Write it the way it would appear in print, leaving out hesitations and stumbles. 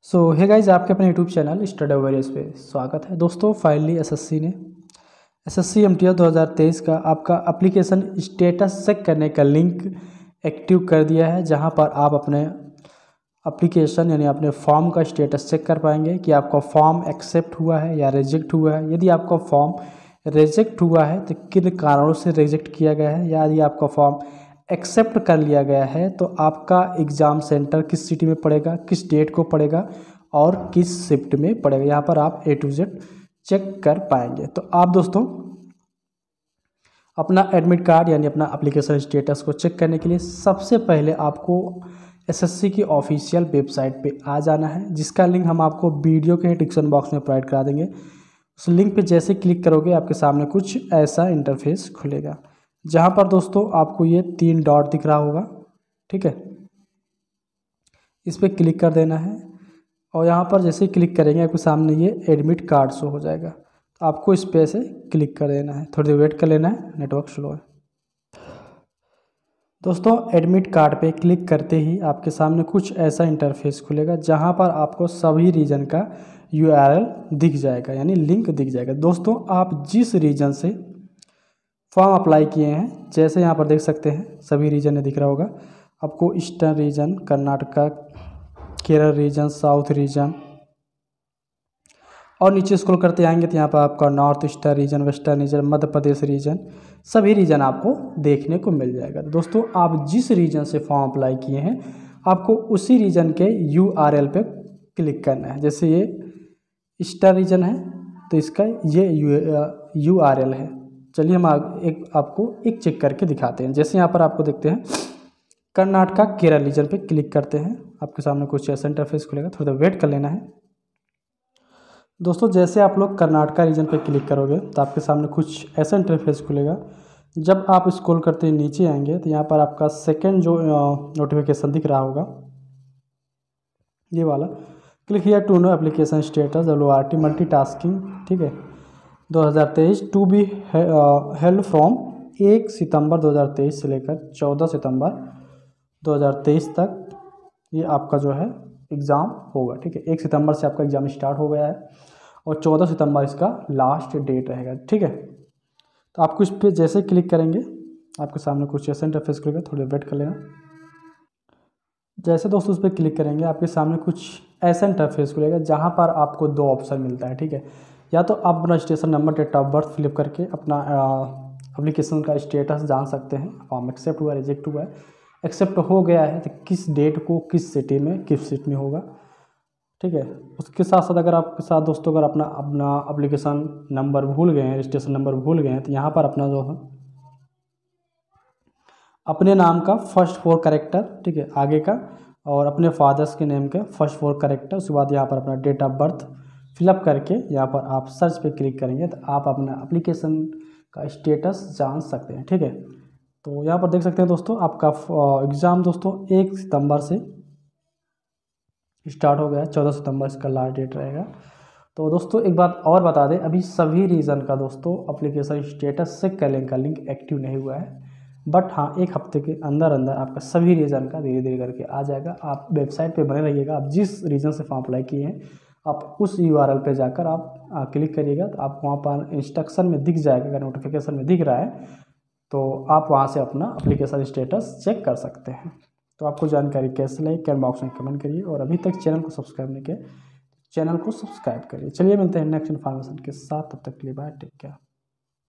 Hey guys, आपके अपने YouTube channel study warriors पे स्वागत है। दोस्तों, फाइनली एसएससी ने एसएससी एमटीएस 2023 का आपका एप्लीकेशन स्टेटस चेक करने का लिंक एक्टिव कर दिया है, जहां पर आप अपने एप्लीकेशन यानी अपने फॉर्म का स्टेटस चेक कर पाएंगे कि आपका फॉर्म एक्सेप्ट हुआ है या रिजेक्ट हुआ है। यदि आपका फॉर्म रिजेक्ट हुआ है तो किन कारणों से रिजेक्ट किया गया है, या यदि आपका फॉर्म एक्सेप्ट कर लिया गया है तो आपका एग्ज़ाम सेंटर किस सिटी में पड़ेगा, किस डेट को पड़ेगा और किस शिफ्ट में पड़ेगा। यहाँ पर आप A to Z चेक कर पाएंगे। तो आप दोस्तों अपना एडमिट कार्ड यानी अपना एप्लीकेशन स्टेटस को चेक करने के लिए सबसे पहले आपको एसएससी की ऑफिशियल वेबसाइट पे आ जाना है, जिसका लिंक हम आपको वीडियो के डिस्क्रिप्शन बॉक्स में प्रोवाइड करा देंगे। उस लिंक पे जैसे क्लिक करोगे आपके सामने कुछ ऐसा इंटरफेस खुलेगा, जहाँ पर दोस्तों आपको ये 3 डॉट दिख रहा होगा। ठीक है, इस पर क्लिक कर देना है और यहाँ पर जैसे क्लिक करेंगे आपके सामने ये एडमिट कार्ड शो हो जाएगा। तो आपको इस पे से क्लिक कर देना है, थोड़ी देर वेट कर लेना है, नेटवर्क स्लो है। दोस्तों, एडमिट कार्ड पे क्लिक करते ही आपके सामने कुछ ऐसा इंटरफेस खुलेगा, जहाँ पर आपको सभी रीजन का URL दिख जाएगा यानी लिंक दिख जाएगा। दोस्तों, आप जिस रीजन से फॉर्म अप्लाई किए हैं, जैसे यहाँ पर देख सकते हैं सभी रीजन में दिख रहा होगा आपको, eastern region, Karnataka, Kerala region, south region, और नीचे स्क्रॉल करते आएंगे तो यहाँ पर आपका north eastern region, western region, Madhya Pradesh region, सभी रीजन आपको देखने को मिल जाएगा। दोस्तों, आप जिस रीजन से फॉर्म अप्लाई किए हैं आपको उसी रीजन के URL पे क्लिक करना है। जैसे ये ईस्टर्न रीजन है तो इसका ये URL है। चलिए हम आपको एक चेक करके दिखाते हैं। जैसे यहाँ पर आपको देखते हैं कर्नाटका केरल रीजन पे क्लिक करते हैं, आपके सामने कुछ ऐसा इंटरफेस खुलेगा, थोड़ा वेट कर लेना है। दोस्तों, जैसे आप लोग कर्नाटका रीजन पे क्लिक करोगे तो आपके सामने कुछ ऐसा इंटरफेस खुलेगा। जब आप स्क्रॉल करते नीचे आएंगे तो यहाँ पर आपका सेकेंड जो नोटिफिकेशन दिख रहा होगा, ये वाला, click here to know application status WRT multitasking. ठीक है, 2023 टू बी हेल्ड फ्रॉम 1 सितंबर 2023 से लेकर 14 सितंबर 2023 तक ये आपका जो है एग्ज़ाम होगा। ठीक है, 1 सितंबर से आपका एग्ज़ाम स्टार्ट हो गया है और 14 सितंबर इसका लास्ट डेट रहेगा। ठीक है, तो आपको इस पर जैसे क्लिक करेंगे आपके सामने कुछ ऐसा इंटरफेस खुलेगा, थोड़ी वेट कर लेना। जैसे दोस्तों उस पर क्लिक करेंगे आपके सामने कुछ ऐसा इंटरफेस खुलेगा, जहाँ पर आपको 2 ऑप्शन मिलता है। ठीक है, या तो आप अपना registration number, date of birth fill up करके अपना एप्लीकेशन का स्टेटस जान सकते हैं, फॉर्म एक्सेप्ट हुआ है, रिजेक्ट हुआ है। एक्सेप्ट हो गया है तो किस डेट को, किस सिटी में, किस सीट में होगा। ठीक है, उसके साथ साथ अगर आपके साथ दोस्तों अगर अपना एप्लीकेशन नंबर भूल गए हैं, रजिस्ट्रेशन नंबर भूल गए हैं, तो यहाँ पर अपना जो है अपने नाम का फर्स्ट 4 कैरेक्टर, ठीक है, आगे का, और अपने फादर्स के नेम के फर्स्ट 4 कैरेक्टर, उसके बाद यहाँ पर अपना डेट ऑफ बर्थ फिलअप करके यहाँ पर आप सर्च पे क्लिक करेंगे तो आप अपना एप्लीकेशन का स्टेटस जान सकते हैं। ठीक है, तो यहाँ पर देख सकते हैं दोस्तों आपका एग्ज़ाम दोस्तों 1 सितंबर से स्टार्ट हो गया है, 14 सितंबर इसका लास्ट डेट रहेगा। तो दोस्तों एक बात और बता दें, अभी सभी रीजन का दोस्तों एप्लीकेशन स्टेटस चेक करने का लिंक एक्टिव नहीं हुआ है, बट हाँ 1 हफ्ते के अंदर अंदर आपका सभी रीजन का धीरे धीरे करके आ जाएगा। आप वेबसाइट पे बने रहिएगा, आप जिस रीजन से फॉर्म अप्लाई किए हैं आप उस URL पे जाकर आप क्लिक करिएगा तो आप वहाँ पर इंस्ट्रक्शन में दिख जाएगा, अगर नोटिफिकेशन में दिख रहा है तो आप वहाँ से अपना एप्लीकेशन स्टेटस चेक कर सकते हैं। तो आपको जानकारी कैसे लगी कमेंट बॉक्स में कमेंट करिए, और अभी तक चैनल को सब्सक्राइब नहीं किया चैनल को सब्सक्राइब करिए। चलिए मिलते हैं नेक्स्ट इन्फॉर्मेशन के साथ, तब तक के लिए बाय, टेक केयर।